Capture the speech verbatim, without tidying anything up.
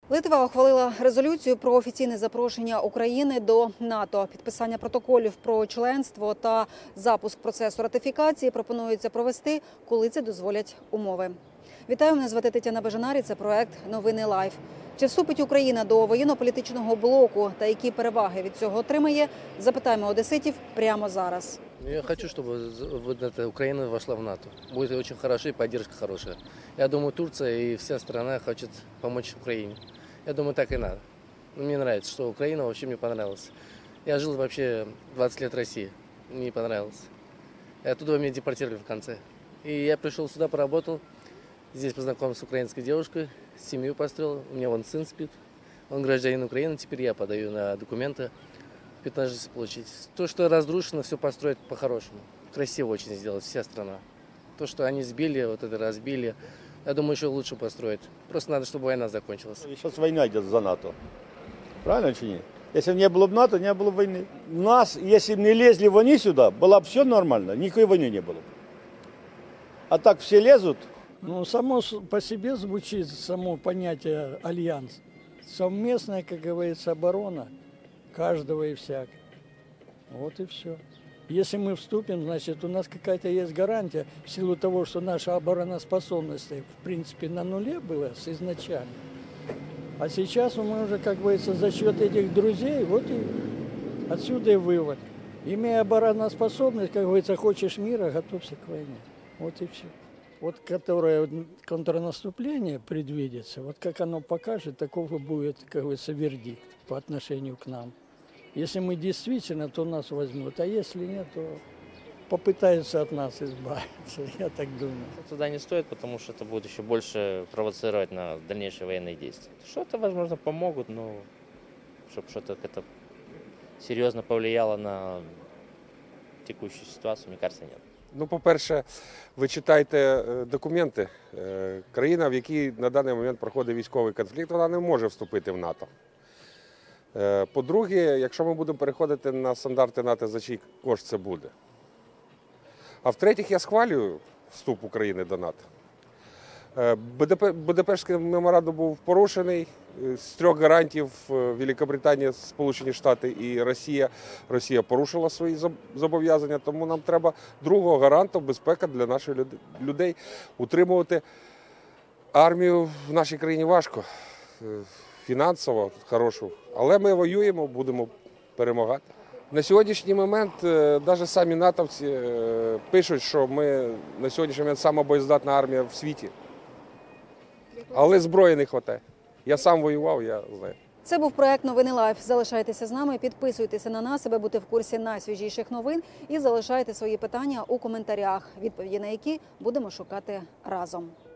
Литва ухвалила резолюцію про офіційне запрошення України до НАТО. Підписання протоколів про членство та запуск процесу ратифікації пропонується провести, коли це дозволять умови. Вітаю, мене звати Тетяна Бежанарі, це проект «Новини Лайв». Чи вступить Україна до воєнно-політичного блоку та які переваги від цього отримає, запитаємо одеситів прямо зараз. Я хочу, чтобы Украина вошла в НАТО. Будет очень хорошо и поддержка хорошая. Я думаю, Турция и вся страна хочет помочь Украине. Я думаю, так и надо. Мне нравится, что Украина вообще мне понравилась. Я жил вообще двадцать лет в России. Мне не понравилось. И оттуда меня депортировали в конце. И я пришел сюда, поработал. Здесь познакомился с украинской девушкой, семью построил. У меня вон сын спит. Он гражданин Украины. Теперь я подаю на документы. пятнадцать получить. То, что разрушено, все построить по-хорошему. Красиво очень сделать, вся страна. То, что они сбили, вот это разбили, я думаю, еще лучше построить. Просто надо, чтобы война закончилась. Сейчас война идет за НАТО. Правильно чи нет? Если бы не было бы НАТО, не было бы войны. У нас, если бы не лезли в они сюда, было бы все нормально, никакой войны не было. А так все лезут. Ну, само по себе звучит само понятие альянс. Совместная, как говорится, оборона каждого и всякого. Вот и все. Если мы вступим, значит, у нас какая-то есть гарантия в силу того, что наша обороноспособность, в принципе, на нуле была с изначально. А сейчас мы уже, как говорится, за счет этих друзей, вот и отсюда и вывод. Имея обороноспособность, как говорится, хочешь мира, готовься к войне. Вот и все. Вот которое контрнаступление предвидится, вот как оно покажет, такого будет, как говорится, вердикт по отношению к нам. Если мы действительно, то нас возьмут, а если нет, то попытаются от нас избавиться, я так думаю. Туда не стоит, потому что это будет еще больше провоцировать на дальнейшие военные действия. Что-то, возможно, помогут, но чтобы что-то это серьезно повлияло на текущую ситуацию, мне кажется, нет. Ну, по-перше, ви читайте документи. Країна, в якій на даний момент проходить військовий конфлікт, вона не може вступити в НАТО. По-друге, якщо ми будемо переходити на стандарти НАТО, за чий кошт це буде. А в-третіх, я схвалюю вступ України до НАТО. Будапештський меморандум був порушений. З трьох гарантів Великобританія, Сполучені Штати і Росія. Росія порушила свої зобов'язання, тому нам треба другого гаранта безпеки для наших людей. Утримувати армію в нашій країні важко, фінансово хорошу, але ми воюємо, будемо перемагати. На сьогоднішній момент навіть самі натовці пишуть, що ми на сьогоднішній момент сама боєздатна армія в світі. Але зброї не вистачає. Я сам воював, я знаю. Це був проект «Новини Лайв». Залишайтеся з нами, підписуйтеся на нас, аби бути в курсі найсвіжіших новин і залишайте свої питання у коментарях, відповіді на які будемо шукати разом.